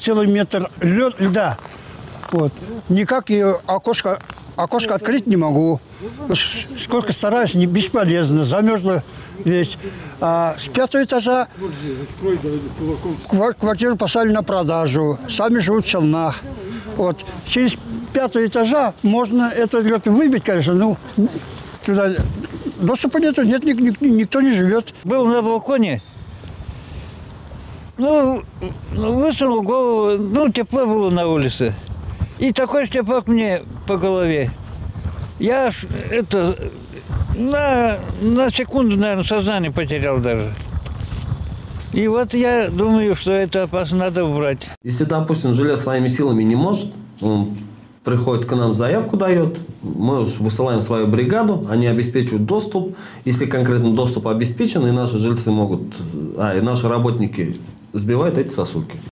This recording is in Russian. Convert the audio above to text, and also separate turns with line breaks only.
целый метр льда. Вот. Никак ее окошко открыть не могу. Сколько стараюсь, не бесполезно. Замерзла весь. А с 5-го этажа квартиру поставили на продажу. Сами живут в Челнах. Вот. Через 5-го этажа можно этот лед выбить, конечно, ну, туда доступа нету, никто не живет.
Был на балконе, высунул голову, тепло было на улице. И такой шлепок мне по голове. Я на секунду, наверное, сознание потерял даже. И вот я думаю, что это опасно, надо убрать.
Если, допустим, жилье своими силами не может, он приходит к нам, заявку дает, мы высылаем свою бригаду, они обеспечивают доступ. Если конкретно доступ обеспечен, и наши жильцы могут, и наши работники сбивают эти сосульки.